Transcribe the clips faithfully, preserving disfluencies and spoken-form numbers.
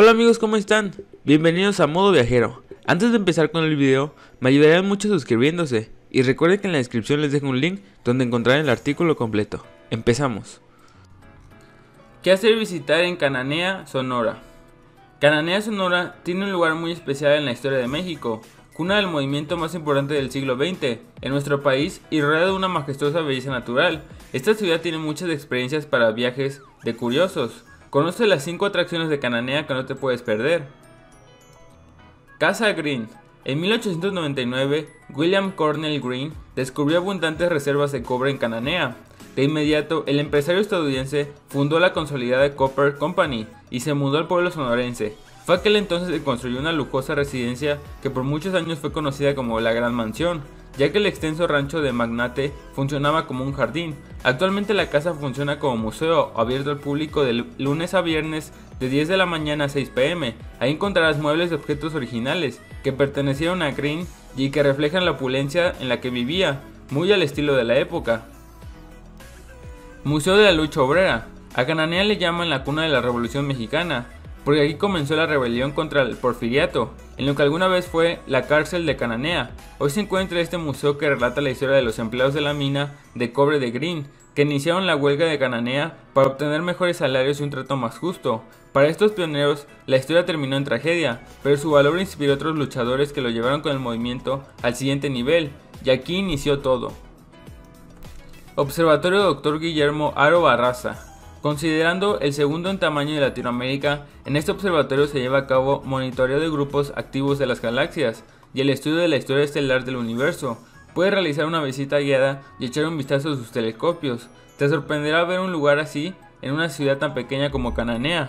Hola amigos, ¿cómo están? Bienvenidos a Modo Viajero. Antes de empezar con el video, me ayudarían mucho suscribiéndose. Y recuerden que en la descripción les dejo un link donde encontrarán el artículo completo. Empezamos. ¿Qué hacer visitar en Cananea, Sonora? Cananea, Sonora tiene un lugar muy especial en la historia de México, cuna del movimiento más importante del siglo veinte en nuestro país y rodeada de una majestuosa belleza natural. Esta ciudad tiene muchas experiencias para viajes de curiosos. Conoce las cinco atracciones de Cananea que no te puedes perder. Casa Greene. En mil ochocientos noventa y nueve, William Cornell Greene descubrió abundantes reservas de cobre en Cananea. De inmediato, el empresario estadounidense fundó la consolidada Copper Company y se mudó al pueblo sonorense. Fue aquel entonces que construyó una lujosa residencia que por muchos años fue conocida como la Gran Mansión, ya que el extenso rancho de magnate funcionaba como un jardín. Actualmente la casa funciona como museo abierto al público de lunes a viernes de diez de la mañana a seis pe eme. Ahí encontrarás muebles de objetos originales que pertenecieron a Greene y que reflejan la opulencia en la que vivía, muy al estilo de la época. Museo de la Lucha Obrera. A Cananea le llaman la cuna de la Revolución Mexicana, porque aquí comenzó la rebelión contra el porfiriato, en lo que alguna vez fue la cárcel de Cananea. Hoy se encuentra este museo que relata la historia de los empleados de la mina de cobre de Greene, que iniciaron la huelga de Cananea para obtener mejores salarios y un trato más justo. Para estos pioneros, la historia terminó en tragedia, pero su valor inspiró a otros luchadores que lo llevaron con el movimiento al siguiente nivel, y aquí inició todo. Observatorio doctor Guillermo Haro Barraza. Considerando el segundo en tamaño de Latinoamérica, en este observatorio se lleva a cabo monitoreo de grupos activos de las galaxias y el estudio de la historia estelar del universo. Puedes realizar una visita guiada y echar un vistazo a sus telescopios. Te sorprenderá ver un lugar así en una ciudad tan pequeña como Cananea.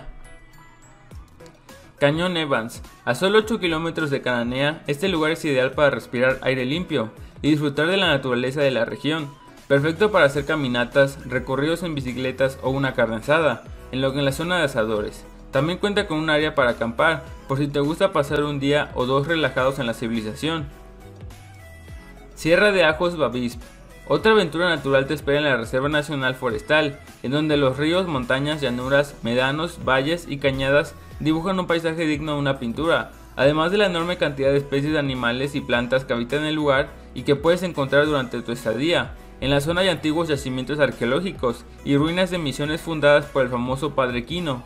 Cañón Evans. A solo ocho kilómetros de Cananea, este lugar es ideal para respirar aire limpio y disfrutar de la naturaleza de la región. Perfecto para hacer caminatas, recorridos en bicicletas o una carne asada, en lo que en la zona de asadores. También cuenta con un área para acampar, por si te gusta pasar un día o dos relajados en la civilización. Sierra de Ajos Bavispe. Otra aventura natural te espera en la Reserva Nacional Forestal, en donde los ríos, montañas, llanuras, médanos, valles y cañadas dibujan un paisaje digno de una pintura, además de la enorme cantidad de especies de animales y plantas que habitan el lugar y que puedes encontrar durante tu estadía. En la zona hay antiguos yacimientos arqueológicos y ruinas de misiones fundadas por el famoso Padre Quino.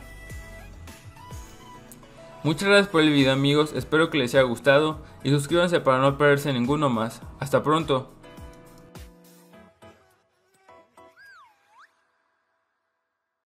Muchas gracias por el video amigos, espero que les haya gustado y suscríbanse para no perderse ninguno más. Hasta pronto.